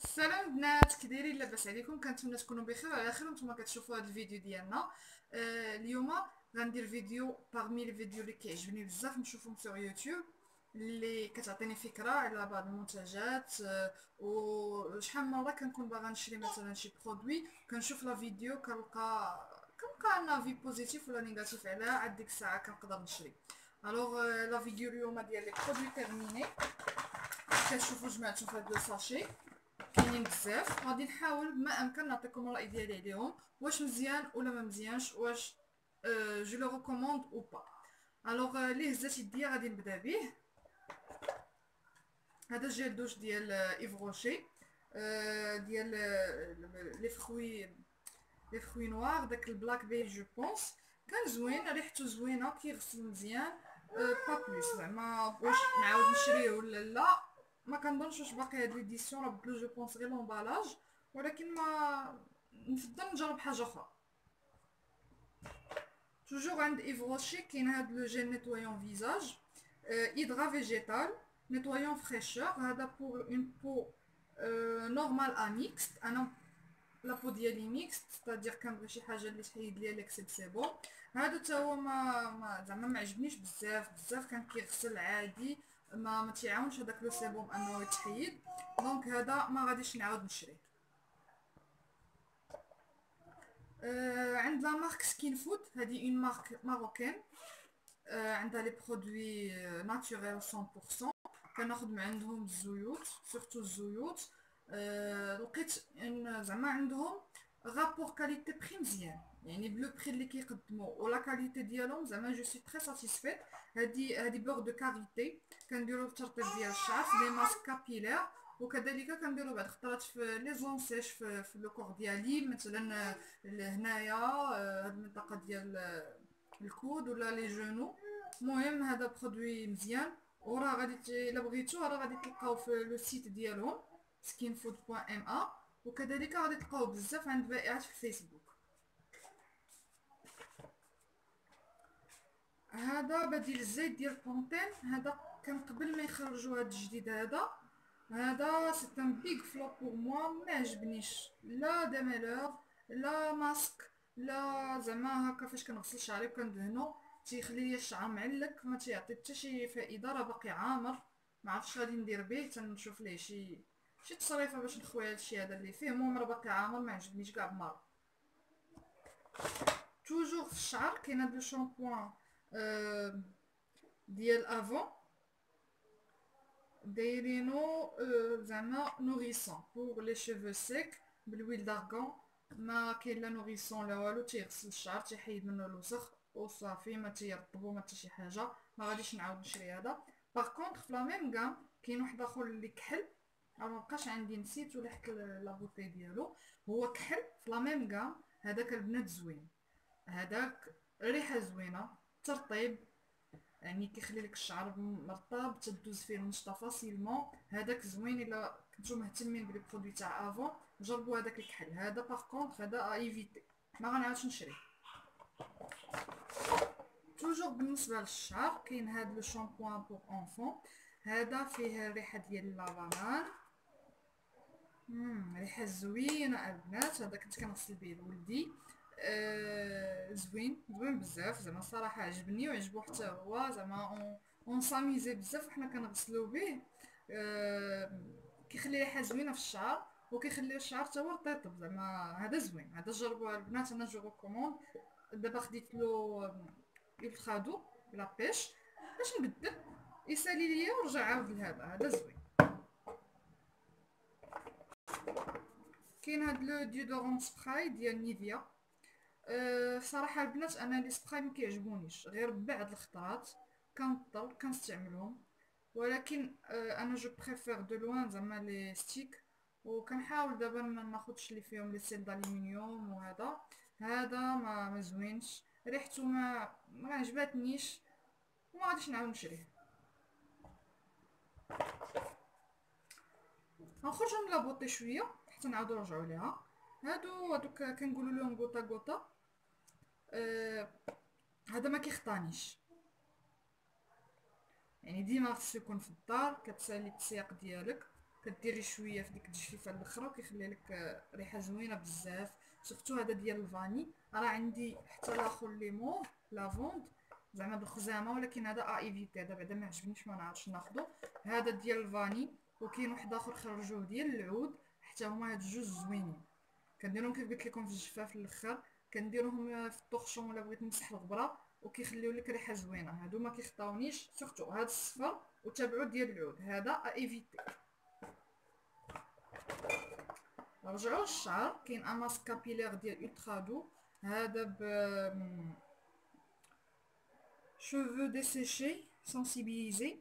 السلام بنات، كي دايرين؟ لاباس عليكم؟ كنتمنى تكونوا بخير وعلى خير وانتم كتشوفوا هذا الفيديو ديالنا. اليوم غندير فيديو باغمي لي فيديو اللي كيعجبني بزاف نشوفهم في يوتيوب، اللي كتعطيني فكره على بعض المنتجات. وشحال من مره كنكون باغا نشري مثلا شي برودوي، كنشوف لا فيديو كنلقى ان افي بوزيتيف ولا نيجاتيف عليها، عاد ديك الساعه كنقدر نشري. الوغ لا فيديو اليوم ديال لي برودوي تيرميني، كتشوفوا جمعتهم في هذا لو ساشي. كاينين بزاف، غادي نحاول بما امكن نعطيكم الراي ديالي عليهم، واش مزيان ولا ما مزيانش، واش جو لو ريكوموند او با. الوغ اللي هزات يديا غادي نبدا به. هذا جيل دوش ديال ايف روشي، ديال لي فروي نوار، داك البلاك بي جو بونس. كان زوين، ريحته زوينه، كيغسل مزيان. با بلوس زعما واش نعاود نشريه ولا لا، ما كنظنش واش باقي هاد ليديسيون، راه بدلو جو بونس غير لومبالاج. ولكن ما نفضل نجرب حاجه اخرى. توجور عند ايف روشي كاين هاد لو جيل نيتويون فيزاج، هيدرا فيجيتال نيتويون فريشور. هذا بور اون بو نورمال ا ميكست. انا لابو ديالي ميكست، ستادير كنبغي شي حاجه اللي تحيد ليا ليكسيد سيبون. هادو تا هو زعما ما عجبنيش بزاف، كان كيغسل عادي، ما تيعاونش هذاك لو سيبوم انه يتحيد. دونك هذا ما غاديش نعاود نشريه. عند لا مارك سكين فود، هذه اون مارك ماروكان. عندها لي برودوي ناتوريل 100%. كناخد من عندهم الزيوت، سورتو الزيوت. لقيت ان زعما عندهم رابور كاليتي بري مزيان، يعني بلو بري اللي كيقدموا ولا كاليتي ديالهم، زعما جو سوي تري ساتيسفيت. هادي بور دو كاريتي. كنديروا الترطيب ديال الشعر في لي ماسك كابيلير، وكذلك كنديروا بعض الخطرات في لي زونسيش في لو كور ديالي، مثلا هنايا هاد المنطقه ديال الكود ولا لي جونو. المهم هذا برودوي مزيان، وراه غادي الا بغيتو راه غادي تلقاو في لو سيت ديالهم skinfood.ma، وكذلك غادي تلقاو بزاف عند بائعات في الفيسبوك. هذا بديل الزيت ديال بونتين، هذا كان قبل ما يخرجوا هذا الجديد. هذا سي ان بيغ فلوب بور موا، ما عجبنيش لا دمالور لا ماسك، لا زعما هكا فاش كنغسل شعري وكندهنو تيخلي لي الشعر معلق، ما تيعطي حتى شي فائده، راه باقي عامر. ما عرفتش غادي ندير به، تنشوف ليه شي تصريفه باش نخوي هادشي هذا اللي فيه. المهم راه باقي عامر، ما عجبنيش كاع بمره. توجور في الشعر كاين هاد لو شامبوان ديال افون، دايرينو زعما نوريسون بوغ لي شيفو سيك بالويل دارغون. ما كاين لا نوريسون لا والو، تيغسل الشعر، تيحيد منه الوسخ وصافي، ما تيرطبو ما حتى شي حاجه. ما غاديش نعاود نشري هذا. باغ كونطخ في لا ميم كام كاين واحد اخر اللي كحل، راه مابقاش عندي، نسيت ولا حك لا بوتي ديالو. هو كحل في لا ميم كام. هذاك البنات زوين، هذاك ريحه زوينه، ترطيب، يعني كيخلي لك الشعر مرطب، تدوز فيه المشطه فاسيلمون. هذاك زوين الا كنتو مهتمين بلي برودوي تاع افون، جربوا هذاك الكحل. هذا باغ كونطخ هذا ايفيتي، ما غنعاودش نشريه. توجور بالنسبه للشعر كاين هذا لو شامبوان بور انفون. هذا فيه الريحه ديال اللافانان، ريحه زوينه البنات. هذا كنت كنغسل به لولدي. زوين بزاف، زعما الصراحه عجبني وعجبو حتى هو. زعما اون ساميزي بزاف وحنا كنغسلو به. كيخلي ريحه زوينه في الشعر، وكيخلي الشعر حتى هو رطيب. زعما هذا زوين، هذا جربوه البنات، انا جو ريكوموند. دابا خديت له الترادو لا بيش باش نبدل، يسالي ليا ورجع عاود لهذا زوين. كاين هاد لو ديودورون سبراي ديال نيفيا. صراحه البنات انا لي سبراي ما كيعجبونيش، غير بعض الخطرات كنضطر كنستعملهم. ولكن انا جو بريفير دو لوان زعما لي ستيك، وكنحاول دابا ما ناخذش اللي فيهم لي سيل دالومنيوم. هذا ما زوينش، ريحته ما عجبتنيش، وما غاديش نعاود نشريه. غنخرجوا من لابوطي شويه حتى نعاودو نرجعوا ليها. هادوك كنقولوا لهم غوطا غوطا. هذا ما كيخطانيش، يعني ديما خصو يكون في الدار، كتسالي التسياق ديالك، كديري شويه في ديك التجفيفه الاخرى وكيخلي لك ريحه زوينه بزاف. سورتو هذا ديال الفاني. راه عندي حتى الاخر لي موف لافوند زعما بالخزامه، ولكن هذا ايفيتي، هذا بعدا ما عجبنيش ما نعرفش ناخذه. هذا ديال الفاني، وكاين واحد اخر خرجوه ديال العود، حتى هما هاد الجوج زوينين. كنديرهم كيف قلت لكم في الجفاف الاخر، كنديرهم في الطوخشون ولا بغيت نمسح الغبره، وكيخليو لك ريحه زوينه. هادو ما كيخطاونيش، سورتو هاد الصفر وتابعو ديال العود، هذا ايفيتي. رجعوا للشعر، كاين ان ماسك كابيلير ديال الترا دو، هذا ب شوفو ديسيشي سونسيبيليزي.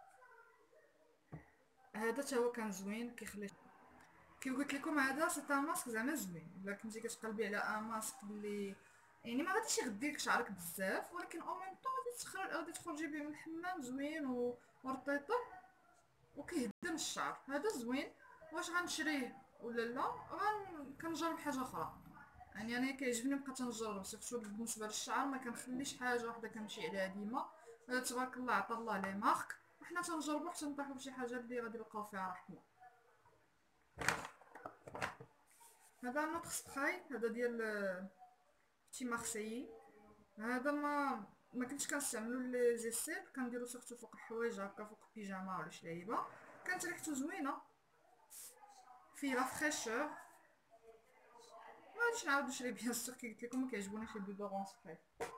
هذا تا هو كان زوين، كيخلي كيف قلت لكم هذا سي ان ماسك زعما زوين. الا كنتي كتقلبي على ان ماسك اللي يعني ما غاديش يغدي لك شعرك بزاف، ولكن او ميم طون غادي تخرجي به من الحمام زوين ورطيطه وكيهدم الشعر. هذا زوين. واش غنشريه ولا لا؟ كنجرب حاجه اخرى. يعني انا كيعجبني نبقى تنجرب، سيرتو بالنسبه للشعر ما كنخليش حاجه وحده كنمشي عليها ديما. تبارك الله عطا الله لي مارك، وحنا تنجربو حتى نطيحو بشي حاجه اللي غادي نلقاو فيها رحمه. هذا نوتخ سبراي، هذا ديال بتي مارسيي. هذا ما كنتش كنستعملو لي زيسير، كنديرو سورتو فوق الحوايج هكا، فوق البيجاما ولا شي لعيبه. كانت ريحتو زوينه، فيه لا فريشور. ما غاديش نعاود نشري بيان سور، كي قلت لكم ما كيعجبونيش لي دودورون سبراي.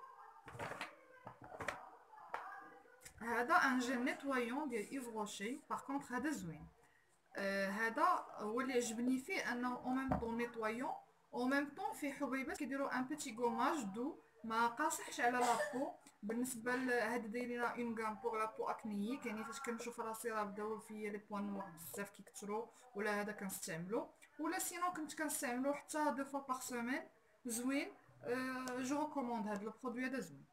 هذا ان جيل نيتوايون ديال ايف روشي، باغ كونطخ هذا زوين. هذا هو اللي عجبني فيه، انه او ميم طون نيتوايون، او ميم طون فيه حبيبات كيديروا ان بيتي غوماج دو، ما قاصحش على لابو. بالنسبه لهذا دايرين اون غام بوغ لابو اكنييك، يعني فاش كنشوف راسي راه بداو فيا لي بوان نوار بزاف كيكثروا، ولا هذا كنستعملو، ولا سينو كنت كنستعملو حتى دو فوا باغ سيمين. زوين. جو ريكوموند هذا لو برودوي، هذا زوين.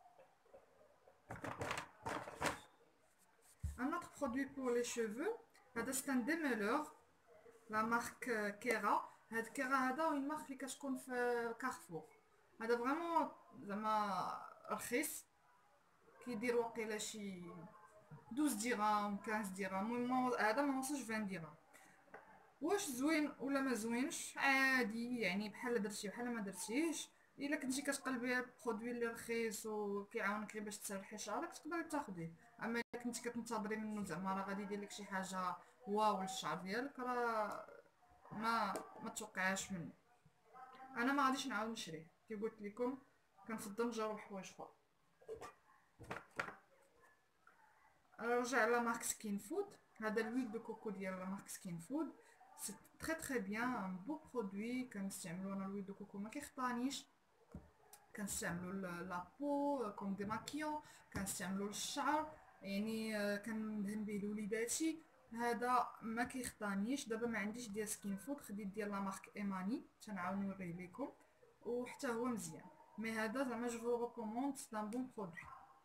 Un autre produit pour les cheveux, c'est un démêleur, la marque Kera. هاد كيرا هذا اون مارك اللي كتكون في كارفور. هذا فريمون زعما رخيص، كيدير واقيلا شي 12 درهم 15 درهم، المهم هذا ما وصلش 20 درهم. واش زوين ولا ما زوينش؟ عادي، يعني بحال درتي بحال ما درتيش. الا كنتي كتقلبي برودوي اللي رخيص وكيعاونك غير باش تسرحي شعرك تقدري تاخديه. اما الا كنتي كتنتظري منه زعما راه غادي يدير لك شي حاجه واو للشعر ديالك، راه ما توقعهاش منه. انا ما غاديش نعاود نشريه، كي قلت لكم كنفضل نجرب حوايج اخرى. نرجع على مارك سكين فود. هذا الويل دو كوكو ديال لا مارك سكين فود، سي تري بيان، ان بو برودوي. كنستعملو انا الويل دو كوكو ما كيخطانيش، كنستعملو لابو كوم ديماكيون، كنستعملو للشعر، يعني كندهن به لوليداتي. هذا ما كيخطانيش. دابا ما عنديش ديال سكين فود، خديت ديال لا مارك ايماني، تنعاود نوريه لكم، وحتى هو مزيان. مي هذا زعما جو فو ريكوموند، سي ان بون برودوي.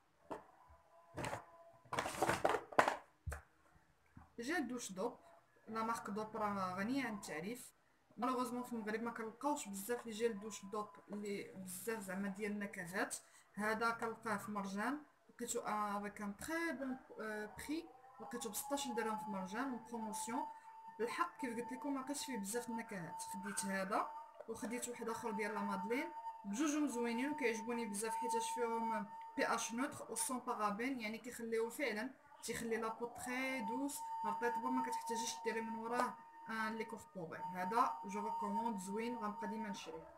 جيل دوش دوب، لا مارك دوب راه غنيه عن التعريف. مالوغوزمون في المغرب ما كنلقاوش بزاف لي جيل دوش دوب اللي بزاف زعما ديال النكهات. هذا كنلقاه في مرجان، لقيتو افيك ان تري بون بري، لقيتو ب 16 درهم في مرجان و بروموسيون. بالحق كيف قلت لكم ما لقيتش فيه بزاف النكهات. خديت هذا وخديت واحد اخر ديال لا مادلين، بجوجهم زوينين وكيعجبوني بزاف حيتاش فيهم بي اش نوتر و سون بارابين، يعني كيخليو فعلا تيخلي لابو تري دوس رطيبه، ما كتحتاجيش ديري من وراه ان ليكوف بوغي. هذا جو ريكوموند زوين، غنبقى ديما نشريه.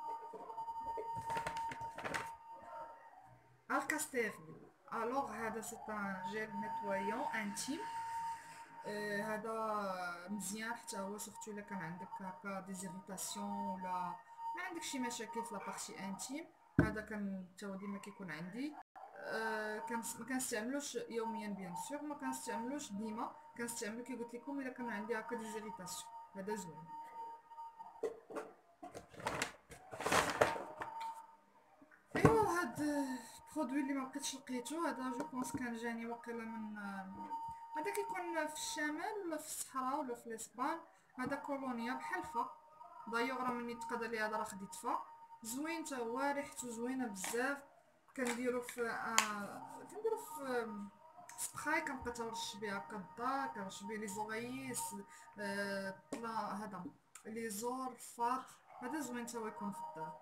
الكاستيريل، الوغ هذا سي ان جيل نيتوايون انتيم. هذا مزيان حتى هو، سورتو الا كان عندك هكا ديزيريتاسيون ولا ما عندك شي مشاكل في لابارتي انتيم. هذا كان حتى هو ديما كيكون عندي. ما كنستعملوش يوميا بيان سور، ما كنستعملوش ديما، كنستعملو كي قلت لكم الا كان عندي هكا ديزيريتاسيون. هذا زوين. ايوا هاد البرودوي اللي ما بقيتش لقيتو، هذا جو بونس كان جاني واقيلا من هذا كيكون في الشمال ولا في الصحراء ولا في الاسبان. هذا كولونيا بحال فا، دايوغ راه مني تقاد لي هذا راه خديت فا زوين تا هو، ريحتو زوينه بزاف. كنديرو في سبراي كنبقى ترش بيه هكا الدار، كنرش بيه لي زوغييس، طلا هذا لي زور فات. هذا زوين تا هو يكون في الدار.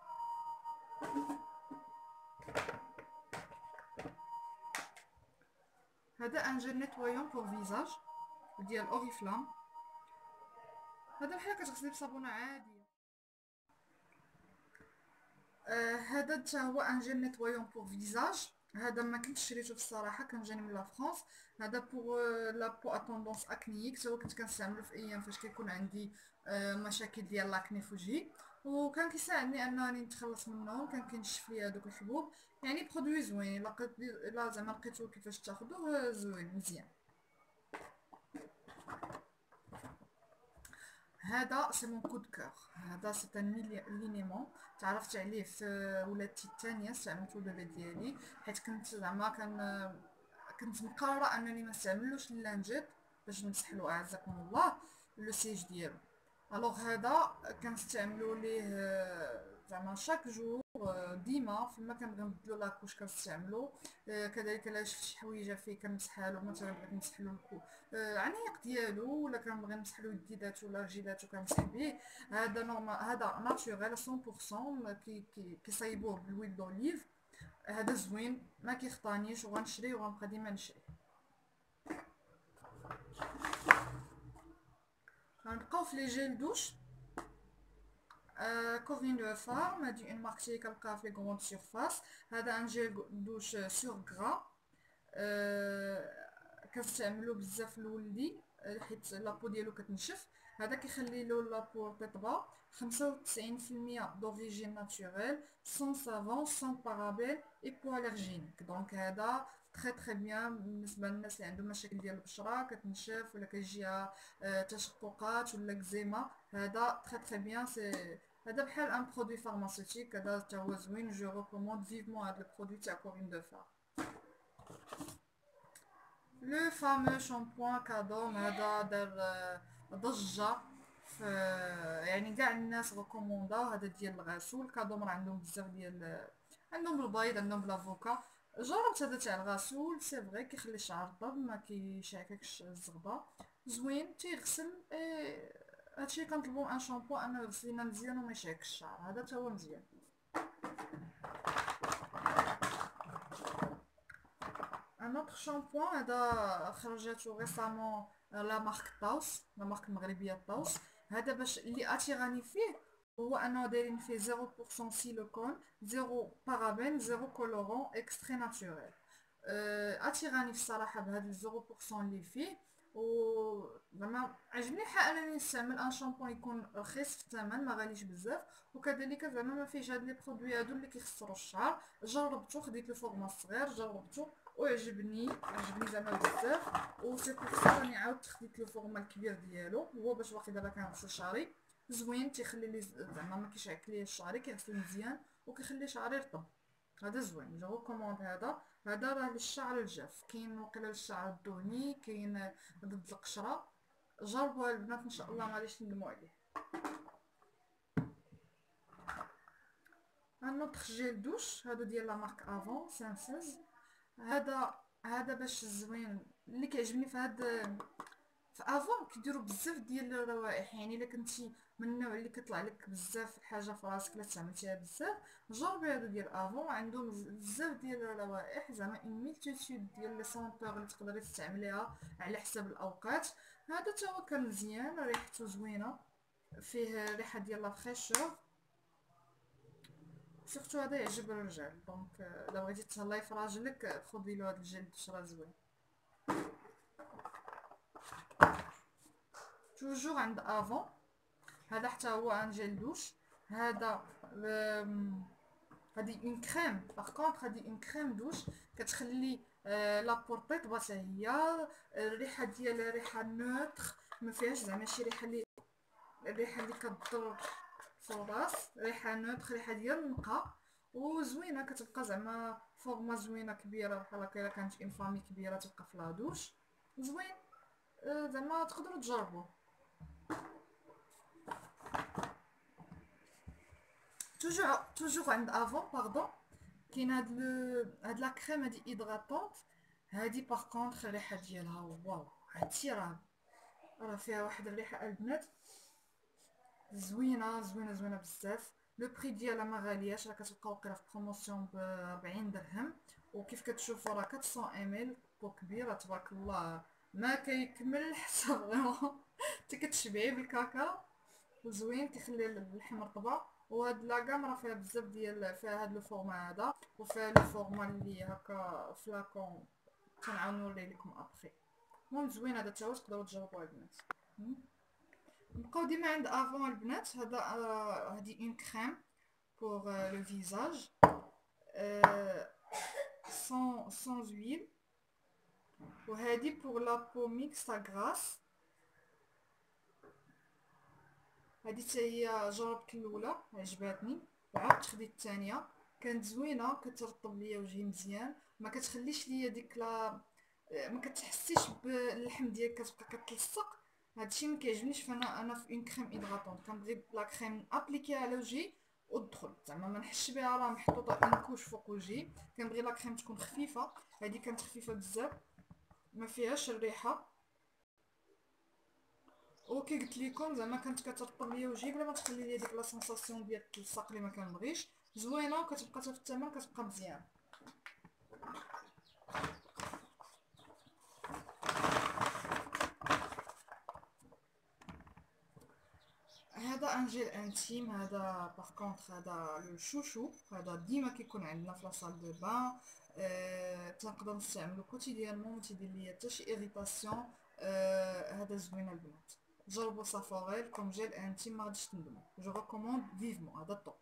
هذا ان جيل نيتوايون بور فيزاج ديال اوريفلام. هذا بحال كتغسلي بصابونه عاديه. هذا حتى هو ان جيل نيتوايون بور فيزاج. هذا ما كنتش شريته بصراحه، كان جاني من لا فرانس. هذا بور لا بو ا طوندونس اكنيك، حتى هو كنت كنستعملو في ايام فاش كيكون عندي مشاكل ديال لاكني في وجهي، وكان كيساعدني انني نتخلص منهم، كان كينشف ليا دوك الحبوب. يعني برودوي زوين، لا زعما لقيتو كيفاش تاخدوه زوين مزيان. هذا سي مون كود كور. هذا سي ان لينيمون تعرفت عليه في ولادتي الثانيه، استعملته دابا ديالي حيت كنت زعما كنت مقرره انني ما نستعملوش اللانجيت باش نمسح له اعزكم الله لو سيج ديالو. الوغ هذا كنستعملو ليه زعما شاك جور، ديما فما كنبغي نبدلو لاكوش كنستعملو. كذلك الا شفت شي حويجه فيه كنمسحها له، مثلا بغيت نمسح له عنيق ديالو، ولا كنبغي نمسح له يديداتو ولا رجيداتو كنمسح به. هذا نورمال، هذا ناتوريل 100%، كيصايبوه بالويل دوليف. هذا زوين ما كيخطانيش، وغنشري وغنبقى ديما نشري. غنبقاو في لي جيل دوش. كوفين دو فارم، هادي اون مارك تي كنلقاها في لي غروند سيرفاس. هذا ان جيل دوش سور غرا. كنستعملو بزاف لولدي حيت لابو ديالو كتنشف. هذا كيخلي لابو تطبى. 95% دوريجين ناتوريل، سون سافون، سون بارابين اي بو الرجينيك. دونك هذا تري بيان بالنسبه للناس اللي عندهم مشاكل ديال البشره كتنشف ولا كيجيها تشققات ولا كزيما. هذا تري بيان. سي هذا بحال ان برودوي فارماسيوتيك، هذا تا هو زوين. جو ريكوموند فيفمون هذا البرودوي تاع كورين دو فار. لو فامو شامبوان كادوم هذا دار ضجة في، يعني قاع الناس ريكومونداو. هذا ديال الغسول. كادوم راه عندهم بزاف ديال، عندهم البيض، عندهم بلافوكا. جربت هذا تاع الغسول، سي فغي كيخلي الشعر طب، ما كيشعككش الزغبه، زوين تيغسل. هادشي كنطلبو ان شامبو انه يغسل لينا مزيان وما يشعكش الشعر. هذا تا هو مزيان. ان اوتر شامبوان هذا خرجاتو ريسامون لا مارك طاوس، لا مارك المغربيه طاوس. هذا باش اللي اتيراني فيه هو انه دايرين فيه 0% سيليكون، 0 بارابين، 0 كولورون، اكستري ناتوريل. اتيراني في الصراحه بهذا 0% اللي فيه. و زعما عجبني حق انني نستعمل ان شامبون يكون رخيص في الثمن، ما غاليش بزاف، وكذلك زعما ما فيهش هاد لي برودوي هادو اللي كيخسروا الشعر. جربته، خديت له فورما صغير، جربته وعجبني زعما بزاف. و سي بور سا راني عاودت خديت له فورما الكبير ديالو، هو باش واخا دابا كنغسل شعري زوين، تيخلي لي زعما ما كيشعك ليا الشعري، كيغسل مزيان وكيخلي شعري رطب. هذا زوين، جو ريكوموند هذا. هذا راه للشعر الجاف، كاين وقيلا للشعر الدهني، كاين ضد القشره. جربوا البنات ان شاء الله ما غاديش تندموا عليه. ان اوتر جيل دوش هذا ديال لا مارك افون سانسيز. هذا باش زوين. اللي كيعجبني في هذا في افون كيديروا بزاف ديال الروائح، يعني الا كنتي من النوع اللي كيطلع لك بزاف الحاجه في راسك الا استعملتيها بزاف، جربي هذا ديال افون. عندهم بزاف ديال الروائح، زعما اون ميلتيتود ديال لي سونتور اللي تقدري تستعمليها على حسب الاوقات. هذا تا هو كان مزيان، ريحته زوينه، فيه ريحه ديال لا فريشور. سورتو هذا يعجب الرجال، دونك الا بغيتي تهلاي في راجلك خدي له هذا الجلد شرا زوين. توجور عند افون. هذا حتى هو ان جيل دوش. هذا هذه اون كريم، باغ كونطخ هذه اون كريم دوش كتخلي لابور تطبى حتى هي. الريحه ديالها ريحه نوتر، ما فيهاش زعما شي ريحه اللي كتضر في الراس. ريحه نوتر، ريحه ديال النقاء، وزوينه. كتبقى زعما فورما زوينه كبيره، بحال هكا الا كانت اون فامي كبيره تبقى في لادوش زوين. زعما تقدروا تجربوه. توجور عند افون باردون. كاين هاد لا كريم هادي هيدراتونت. هادي باغ كونطخ الريحه ديالها واو، عرفتي راه فيها واحد الريحه البنات زوينه زوينه زوينه بزاف. لو بري ديالها ما غالياش، راه كتبقى واقيلا في بروموسيون ب 40 درهم. وكيف كتشوفوا راه 400 ام بو كبيره تبارك الله، ما كيكمل حتى فريمون انت كتشبعي بالكاكا وزوين كيخلي اللحم رطبه. وهاد لاكام راه فيها بزاف ديال، فيها هاد لو فورما هذا، وفيها لو فورما اللي هكا فلاكون تنعاود نوريه لكم ابخي. المهم زوين هذا تا هو، تقدروا تجربوه البنات. نبقاو ديما عند افون البنات. هذا هادي اون كريم بور لو فيزاج sans huile. وهادي بور لا بو ميكس تاع غراس. هادي حتى هي جربت الاولى عجباتني، وعاودت خديت الثانيه كانت زوينه، كترطب ليا وجهي مزيان، ما كتخليش ليا ديك لا، ما كتحسيش باللحم ديالك كتبقى كتلصق. هادشي ما كيعجبنيش. فانا في اون كريم هيدراتونط كنبغي لا كريم ابليكيها على وجهي ودخل، زعما ما نحسش بها راه محطوطه اون كوش فوق وجهي. كنبغي لا كريم تكون خفيفه. هادي كانت خفيفه بزاف، ما فيهاش الريحه. وكي قلت لكم زعما كانت كترطب ليا وجهي بلا ما تخلي ليا ديك لا سونساسيون ديال التلصاق اللي ما كنبغيش. زوينه وكتبقى حتى في الثمن كتبقى مزيان. هذا ان جيل انتيم، هذا باغ كونطخ هذا لو شوشو، هذا ديما كيكون عندنا في لاصال دو بان. تنقدر نستعملو كوتيديانمون، ما تيدير ليا حتى شي ايريتاسيون. هذا زوين البنات، جربوا سافوريل كوم جيل انتيم، ما غاديش تندموا. جو ريكوموند فيفمون، هذا طوب.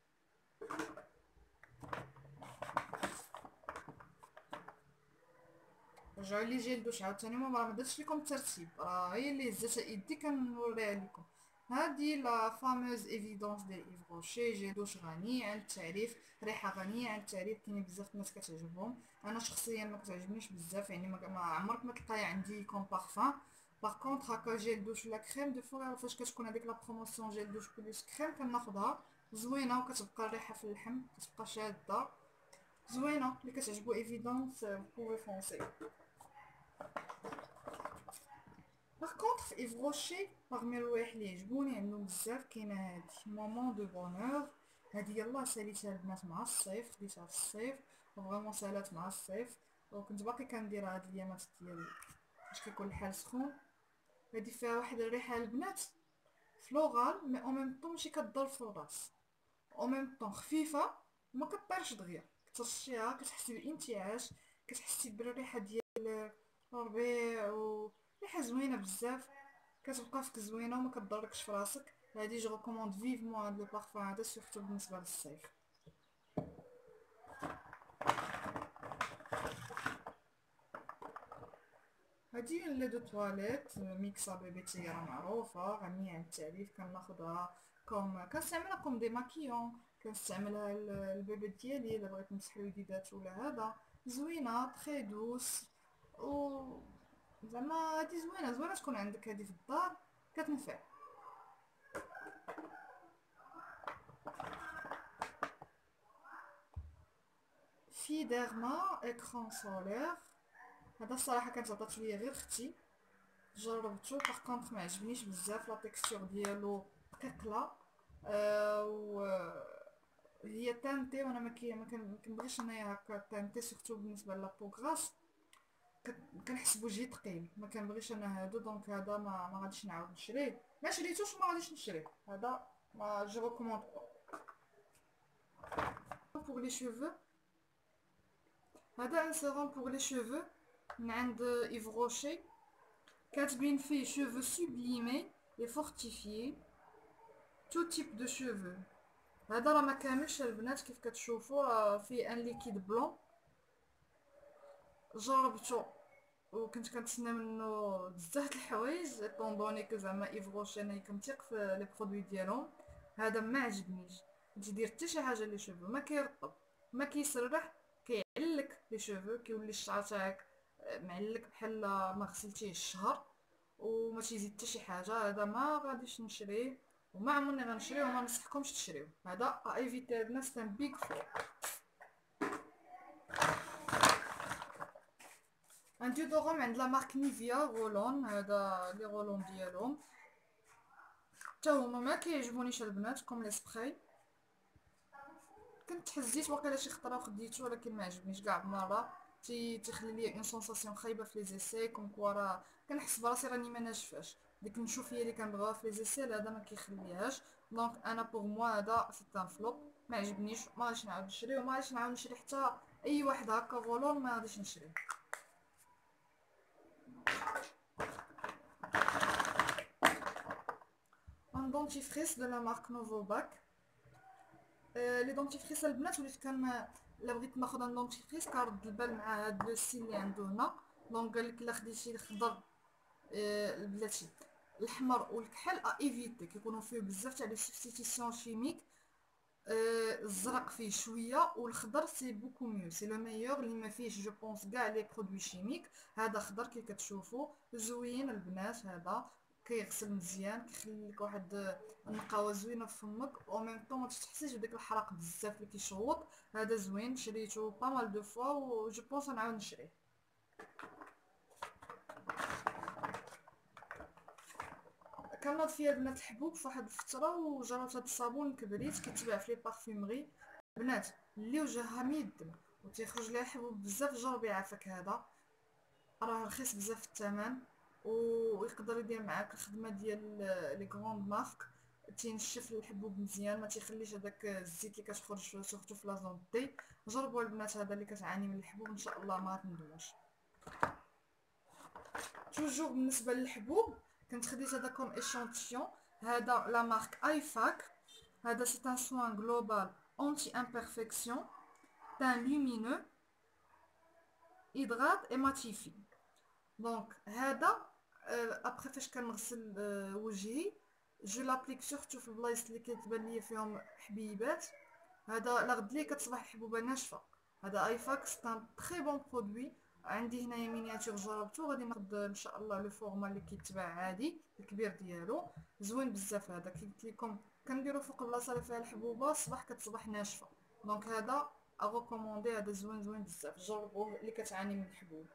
رجعوا لي جيل دوش عاوتاني، ما درتش لكم الترتيب، راه هي اللي هزات يدي كنوريها لكم. هادي لا فاموز ايفيدونس ديال ايف روشي، جيل دوش غني عن التعريف، ريحه غنيه عن التعريف. كاينين بزاف الناس كتعجبهم، انا شخصيا ما كتعجبنيش بزاف، يعني ما عمرك ما تلقاي عندي كوم بارفان. باغ كونطخ هكا جيل دوش ولا كريم دو فوا فاش كتكون هذيك لا بروموسيون جيل دوش بلوس كريم كناخدها، زوينه وكتبقى الريحه في اللحم كتبقى شاده زوينه. اللي كتعجبو ايفيدونس بوفي فونسي. باغ كونطخ في ايف روشي باغمي الروايح اللي عجبوني عندهم بزاف كاينه هادي مومون دو بونور. هادي يلاه ساليتها البنات مع الصيف، خديتها في الصيف وفريمون سالات مع الصيف، وكنت باقي كنديرها هاد الايامات ديال باش كيكون الحال سخون. هادي فيها واحد الريحه البنات فلورال، مي او ميم طون ماشي كضر في الراس، او ميم طون خفيفه وما كطيرش دغيا. كترشيها كتحسي بالانتعاش، كتحسي بالريحه ديال الربيع، و ريحه زوينه بزاف، كتبقى فيك زوينه وما كضركش في راسك. هادي جو ريكوموند فيفمون هاد لو بارفان هذا، سورتو بالنسبه للصيف. هادي لي دو تواليت ميكسا بيبي تي راه معروفه غنيه عن التعريف، كناخدها كوم كنستعملها كوم دي ماكيون، كنستعملها البيبي ديالي الا بغيت نمسح الوليدات ولا هذا. زوينه تري دوس، و زعما هادي زوينه زوينه تكون عندك هادي في الدار كتنفع. في ديرما اكران سولير، هذا الصراحه كانت عطات ليا غير اختي، جربته باغ كونطخ ما عجبنيش بزاف، لا تيكستور ديالو دقيقه. و هي تانتي وانا ما كنبغيش انايا هكا تانتي، سورتو بالنسبه لابو غراس كنحس بوجهي ثقيل، ما كنبغيش انا هادو. دونك هذا ما غاديش نعاود نشريه، ما شريتوش وما غاديش نشريه. هذا ما جو ريكوموند با. بوغ لي شوفو، هذا ان سيروم بوغ لي شوفو من عند ايف روشي، كاتبين فيه cheveux sublimés et fortifiés tout type de cheveux. هذا راه ما كاملش البنات كيف كتشوفوا، راه فيه ان ليكيد بلون. جربته وكنت كنتسنى منه بزاف د الحوايج، طوندوني كو زعما ايف روشي انا كنثيق في لي برودوي ديالهم. هذا ما عجبنيش، ما تيدير حتى شي حاجه لي شوفو، ما كيرطب ما كيسرح، كيعلك لي شوفو، كيولي الشعر تاعك معلك بحال ما غسلتيه الشهر، وما تيزيد حتى شي حاجه. هذا ما غاديش نشريه وما عمرني غنشريه وما نصحكمش تشريوه. هذا ايفيتي الناس، تان بيغ فور. ان ديودورون عند لا مارك نيفيا رولون، هذا لي رولون ديالهم حتى هما ما كيعجبونيش البنات كوم لي سبراي. كنت حزيت واقيلا شي خطره وخديته ولكن ما عجبنيش كاع بمره. تيخلي لي اون سونساسيون خايبه في لي زيسي، كوم كوا راه كنحس براسي راني ما ناشفاش. ديك النشوفيه اللي كنبغيها في لي زيسي هذا ما كيخليهاش. دونك انا بوغ موا هذا سي ان فلوب، ما عجبنيش، ما غاديش نعاود نشريه، وما غاديش نعاود نشري حتى اي واحد هكا غولون، ما غاديش نشريه. ان دونتيفريس دو لا مارك نوفو باك. لي دونتيفريس البنات وليت لا بغيت ناخذ ان دونتيفريس كنرد البال مع هاد لو ستيل اللي عندو هنا. دونك قالك الا خديتي الخضر البلاتي الاحمر والكحل ايفيتي كيكونوا فيه بزاف تاع لي سبستيتيسيون شيميك. الزرق فيه شويه والخضر سي بوكو ميو، سي لو ميور اللي ما فيهش جو بونس كاع لي برودوي شيميك. هذا خضر كي كتشوفوا زوين البنات، هذا كيغسل مزيان، كيخلي لك واحد النقاوه زوينه في فمك، او ميم طون ما تحسيش بداك الحرق بزاف اللي كيشوط. هذا زوين، شريته با مال دو فوا و جو بونس نعاود نشريه. كنوض فيها بنات الحبوب فواحد الفتره وجربت هاد الصابون كبريت كيتباع في لي بارفيمري. بنات اللي وجهها ميدم وتيخرج ليها الحبوب بزاف جربي عافاك، هذا راه رخيص بزاف في الثمن ويقدر يدير معاك الخدمه ديال لي غروند مارك. تينشف الحبوب مزيان، ما تيخليش هذاك الزيت اللي كتخرج سورتو في لا زون دي. جربوا البنات هذا اللي كتعاني من الحبوب ان شاء الله ما تندموش. توجور بالنسبه للحبوب كنت خديت هذا كوم ايشانتيون، هذا لا مارك ايفاك. هذا سي ان سوان جلوبال انتي امبرفكسيون تان لومينو هيدرات اي ماتيفي. دونك هذا ابخي فاش كنغسل وجهي جو لابليك سورتو في البلايص اللي كتبان ليا فيهم حبيبات. هذا لا غد لي كتصبح الحبوبه ناشفه. هذا ايفاك سي ان تري بون برودوي. عندي هنايا مينياتور جربته، غادي ناخذ ان شاء الله لو فورما اللي كيتباع عادي الكبير ديالو. زوين بزاف هذا، كي قلت لكم كنديرو فوق البلاصه اللي فيها الحبوبه الصباح كتصبح ناشفه. دونك هذا اغوكوموندي، هذا زوين بزاف، جربوه اللي كتعاني من الحبوب.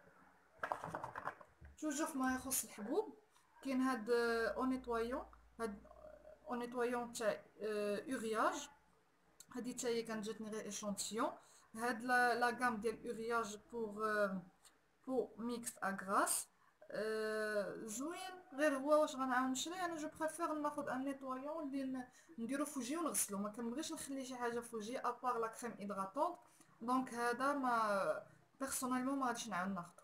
توجور ما يخص الحبوب كاين هاد او نيتوايون، هاد او نيتوايون تاع اورياج. هادي حتى هي كانت جاتني غير ايشونتيون. هاد لا غام ديال اورياج بور ميكس اغراس زوين، غير هو واش غنعاود نشري؟ انا جو بريفير ناخذ ان نيتوايون اللي نديرو فوجي ونغسلو، ما كنبغيش نخلي شي حاجه فوجي ابار لا كريم هيدراتونط. دونك هذا ما بيرسونيلمون ما غاديش نعاود ناخذ.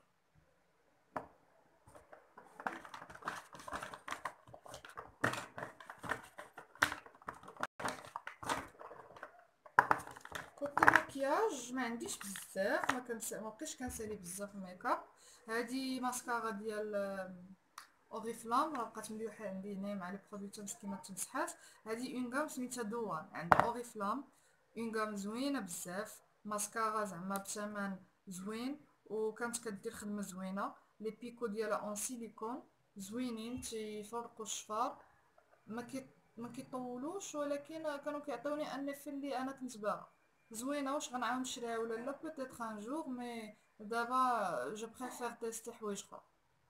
كنت المكياج ما عنديش بزاف، ما بقيتش كنسالي بزاف الميك اب. هذه ماسكارا ديال اوريفلام راه بقات مليوحه عندي هنا مع لي برودوي تمسكي ما تمسحاش. هذه اون غام سميتها دوان عند اوريفلام، اون غام زوينه بزاف، ماسكارا زعما بثمن زوين وكانت كدير خدمه زوينه. لي بيكو ديالها اون سيليكون زوينين تيفرقوا الشفار، ما كيطولوش، ولكن كانوا كيعطيوني ان في اللي انا كنت باغا. زوينه، واش غنعاود نشريها ولا لا بوتيتر ان جور، مي دابا جو بريفير تيستي حوايج اخرى.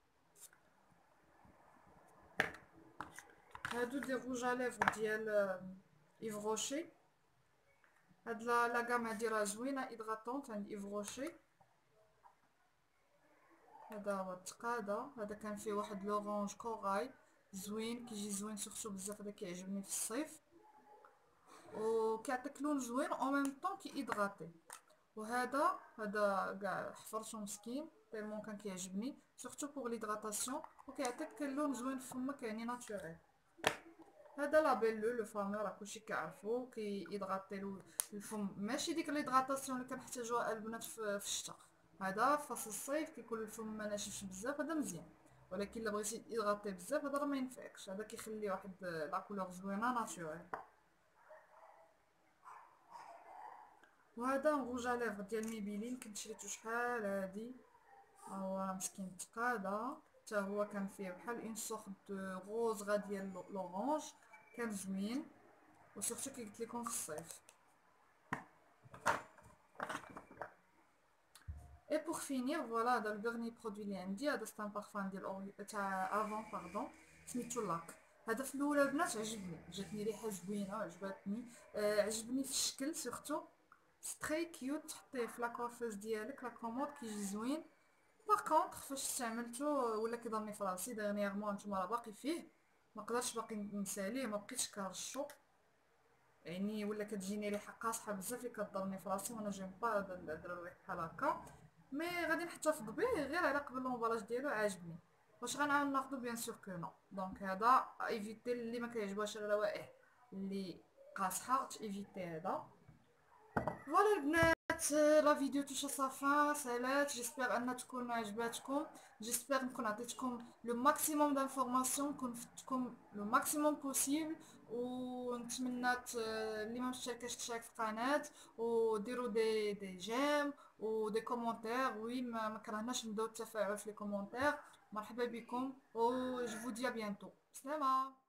هادو دي روج ا ليفر ديال ايف روشي. هاد لا غام هادي راه زوينه هيدراتونط عند ايف روشي. هذا هو التقاده، هذا كان فيه واحد لورانج كوراي زوين، كيجي زوين سورتو بزاف، هذا كيعجبني في الصيف وكيعطيك لون زوين او ميم طون كيهيدراتي. وهذا كاع حفرته مسكين تيلمون كان كيعجبني سورتو بوغ ليدراتاسيون، وكيعطيك اللون زوين في فمك يعني ناتوريل. هذا لابيلو لو فامي راه كلشي كيعرفو كيهيدراتي الفم، ماشي ديك ليدراتاسيون اللي كنحتاجوها البنات في الشتاء. هذا في فصل الصيف كيكون الفم ما ناشفش بزاف، هذا مزيان. ولكن الا بغيتي تهيدراتي بزاف هذا راه ما ينفعكش، هذا كيخلي واحد لا كولور زوينه ناتوريل. وهذا روج ا ليفر ديال ميبيلين كنت شريتو شحال هادي، هو مسكين تقاده حتى هو كان فيه بحال اون سورت دو غوز غا ديال لورانج، كان زوين وسورتو كي قلت لكم في الصيف. Et pour finir, voilà, dans le dernier produit اللي عندي هذا c'est un parfum ديال تاع افون باردون سميتو لاك. هذا في الاول البنات عجبني، جاتني ريحه زوينه عجبتني. عجبني في الشكل سورتو، سي تري كيوت تحطيه في لاكوافيز ديالك لا كومود كيجي زوين. باغ كونطخ فاش استعملته ولا كيضرني في راسي دغنيغمون، نتوما راه باقي فيه، ما قدرتش باقي نساليه، ما بقيتش كنرشو، يعني ولا كتجيني ريحه قاصحه بزاف اللي كضرني في راسي، وانا جيم با ندير الريح بحال هكا. مي غادي نحتفظ به غير على قبل لومبالاج ديالو عاجبني. واش غنعاود ناخدو؟ بيان سور كو نو. دونك هذا ايفيتي اللي ما كيعجبهاش الروائح اللي قاصحه تيفيتي هذا. فوالا البنات، لا فيديو توش sa fin سالات. جيسبر ان تكون عجباتكم، جيسبر نكون عطيتكم لو ماكسيموم دانفورماسيون، نكون فتكم لو ماكسيموم بوسيبل. ونتمنى اللي ما مشتركاش تشارك في القناه، وديروا دي جيم ودي كومونتير. وي ما كرهناش نبداو التفاعل في لي كومونتير. مرحبا بكم و جو فو دي ا بيانتو. سلامه.